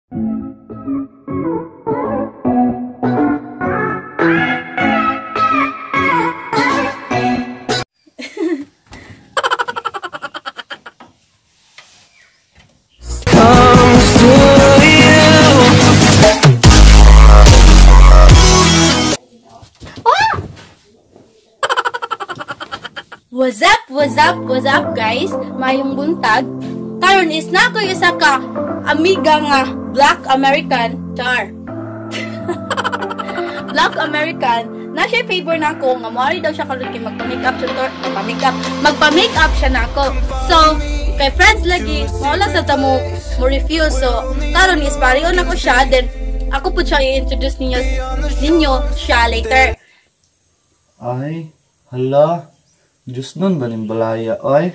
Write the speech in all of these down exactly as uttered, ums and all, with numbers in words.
What's up, what's up, what's up guys? Mayong buntag. Karon is na ko isa ka amiga nga Black American char. Black American na siya favor na ko nga mari daw siya karon kay magpa-makeup siya to, magpa-makeup, magpa-makeup siya nako. So, kay friends lagi wala sa tamo mo review. So, karon is pareho na ko siya, then ako po siya i-introduce ninyo ninyo siya later. Ay, hala. Diyos nun ba ning balaya, ay?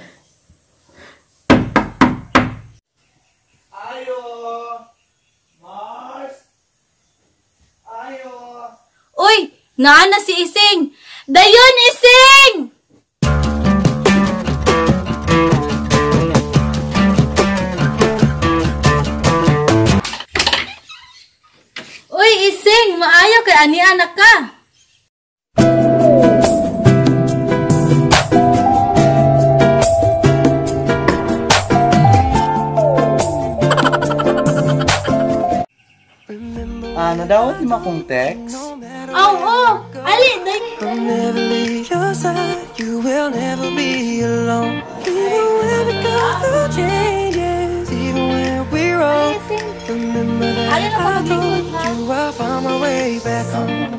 Ayo! Mars! Ayo! Uy! Naan na si Ising! Dayon, Ising! Uy, Ising! Maayo kay ani anak ka! Ano daw? Di mo akong text? Oh, oh! Ali! I'll never leave your side. You will never be alone. Even when we go through changes, even when we're old, remember that I told you I'll find my way back home.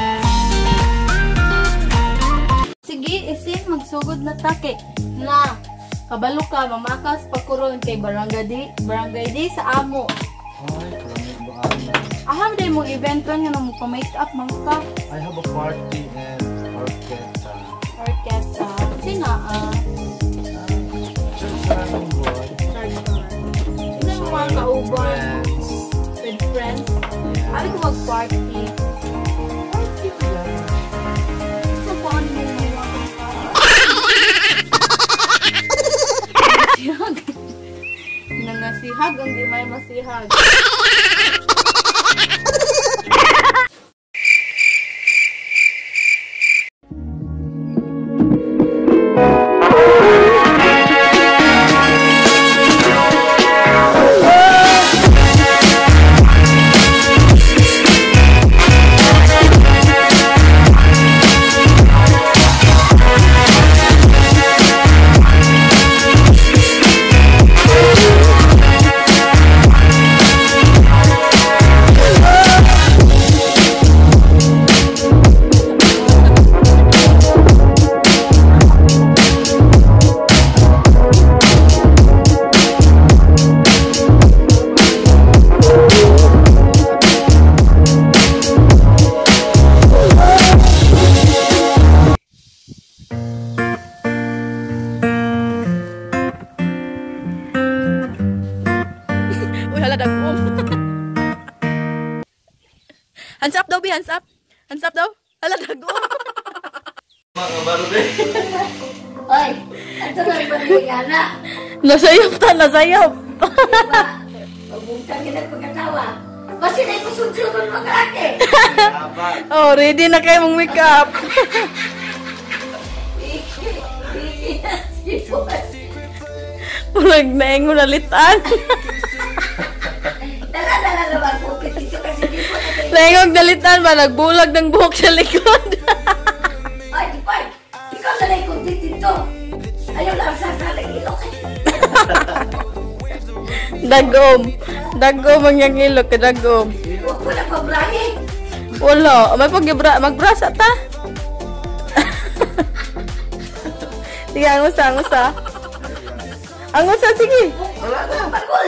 Sige, Ising, magsugod na take. Na, kabalo ka, mamakas pakuron kay barangay di, barangay di sa amo. Ay, kalamit ba ano? Aham day mong event ko nga mo pa-make up man ka. I have a party and orchestra. Orchestra. Sina ah. Just anong boy. Sino mo mga kauban? Friends. With friends? Yeah. Abi ko mag-party. Party ko lang. So, paano mo mga Nasihag. Nangasihag ang di may masihag. Hands up daw, Bi. Hands up. Hands up daw. Hala, dago. Mga barbe. Oy, ato lang barigana. Nasayop ta, nasayop. Magbungtang kita pagkatawa. Basi na ikusunod mga ate. Oh, ready na kayo mong makeup. Pulag na yung nalitan. Dala-dala naman po. Nengog nalitan ba? Nagbulag ng buhok sa likod. Ay, di pa. Ikaw na lang kung dito. Ayaw lang sasalang ilok. Dagom. Dagom ang yung ilok. Dagom. Huwag ko na pabrahe. Wala. May pag-ibra. Magbrasa ta. Sige, angusa, angusa. Angusa, sige. Wala na. Bagol.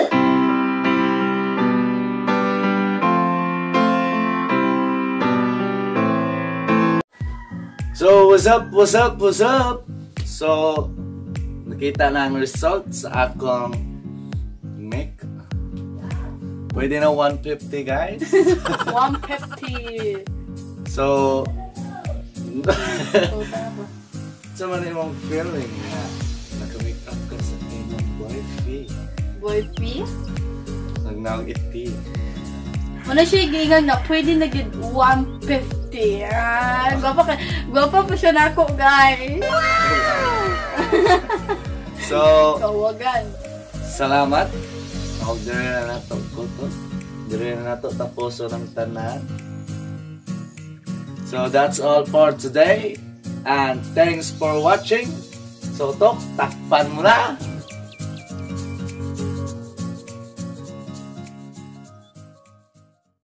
So, what's up, what's up, what's up? So, nakita na ang result sa akong make. Pwede na one fifty, guys. one fifty. So, sa man imong feeling na naka-make up ka sa imong wifey. Wifey? Hanggang iti. Ano siya gingan nga, pwede na gid one fifty. Ah, gwapa ka, gwapa pa siya nako, guys. So, Kawagan. salamat. Ako dire na nato kuto. Dire na nato tapuso ng tanan. So that's all for today. And thanks for watching. So Tok, takpan mo na.